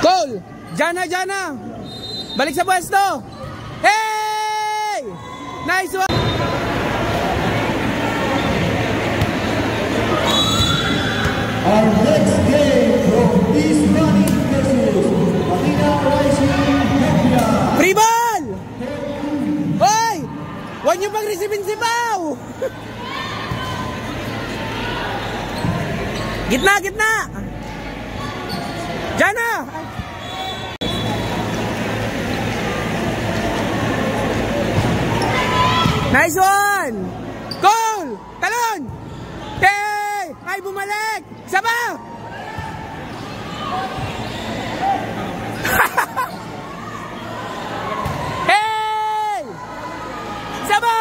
Cole! Jana, Jana! Balik sa pwesto! Hey! Nice one! Our next game from East Running versus Manila Rising Hepia. Free ball! Hoy! Huwag niyo pang resipin si Pao! Gitna, gitna! Jana! Nice one! Goal! Talon! Hey! Ay, bumalik! Saba! Hey! Saba!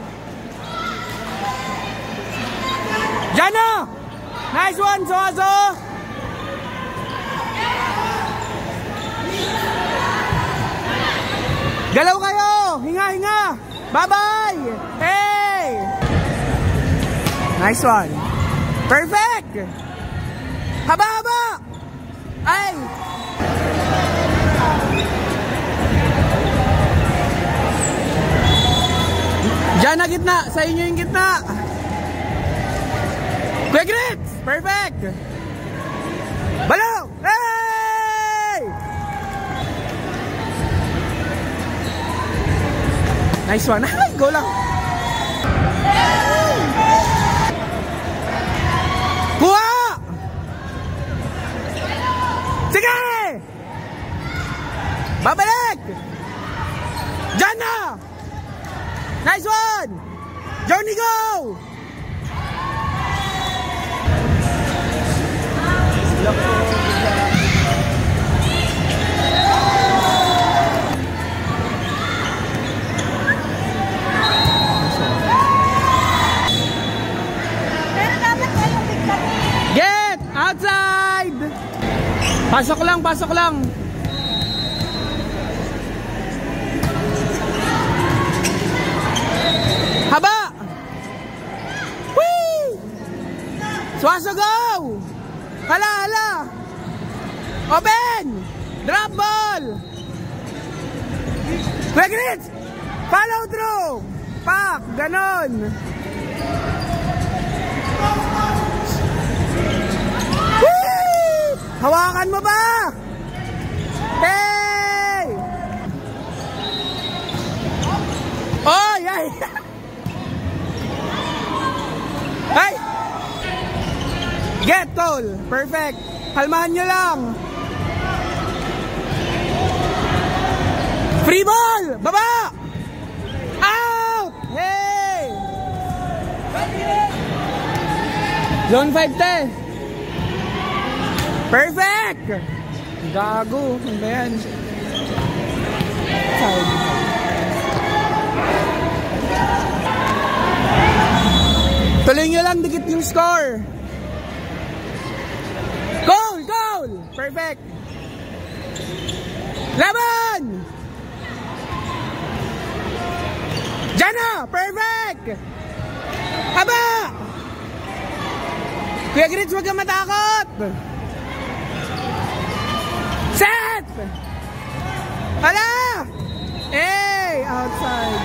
Jana! Nice one, Soaso! Galaw kayo! Hinga, hinga! Bye-bye! Hey! Nice one! Perfect! Haba, haba! Ay! Diyan na gitna! Sa inyo yung gitna! Quick Grits! Perfect! Balaw! Hey! Nice one! Ay, go lang! Kuha! Sige! Babalik! Diyan na! Nice one! Johnny, go! Get! Outside! Pasok lang, pasok lang. Haba! Whee! Suaso, go! Hala, hala! Open! Drop ball! Quick Grits! Follow through! Pak! Ganon! Whee! Hawakan mo ba? Hey! Oy! Ay! Ay! Get, Cole! Perfect! Kalmahan nyo lang! Free ball! Baba! Out! Hey! Zone 5 te! Perfect! Gago! Ano ba yan? Side. Tuloy nyo lang, dikit yung score! Goal! Goal! Perfect! Laban! Jana! Perfect! Haba! Kuya Grits, huwag kang matakot! Set! Hala! Hey! Outside!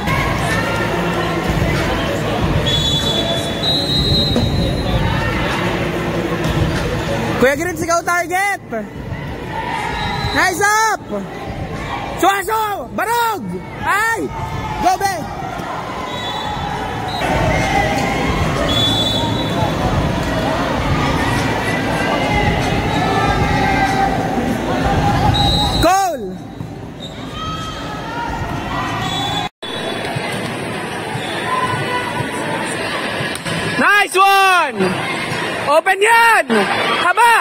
Kuya Grits, ikaw target! Nice up! Suaso! Barog! Ay! Go, be! Goal! Nice one! Open yan! Haba!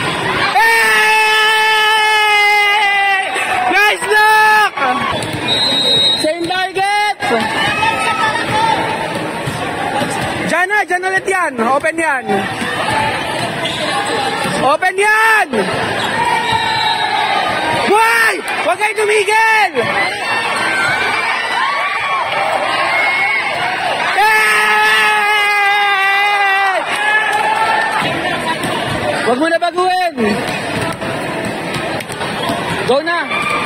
Hey! Nice look! Same target! Diyan ulit yan. Open yan. Open yan! Why? Huwag kayo tumigil! Huwag mo na baguhin! Go na!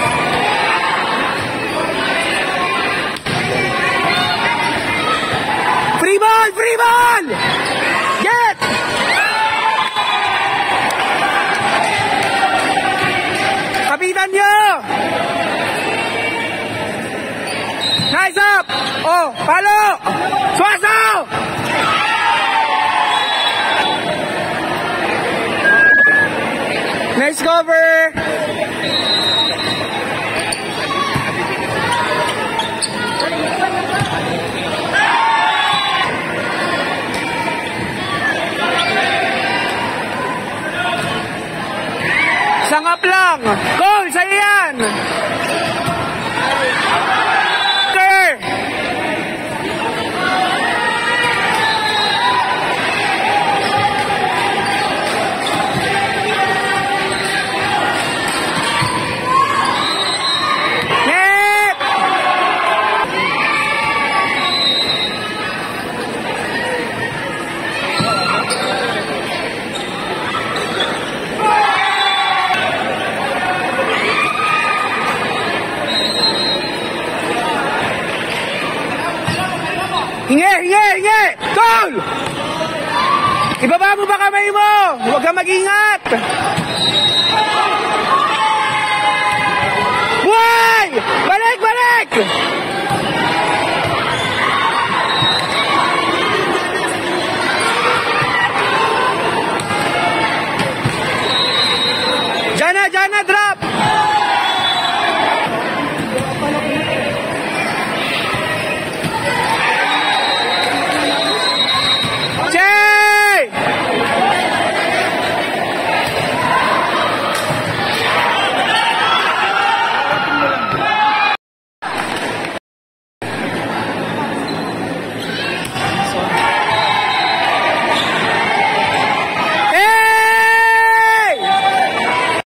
Free ball! Free ball! Get! Kapitan nyo! Nice up! Oh, palo! Suaso! Nice cover! Sangap lang! Goal! Sa'yo yan! Hingi! Goal! Ibaba mo ba kamay mo? Huwag kang mag-ingat! Buhay! Balik! Jana, drop!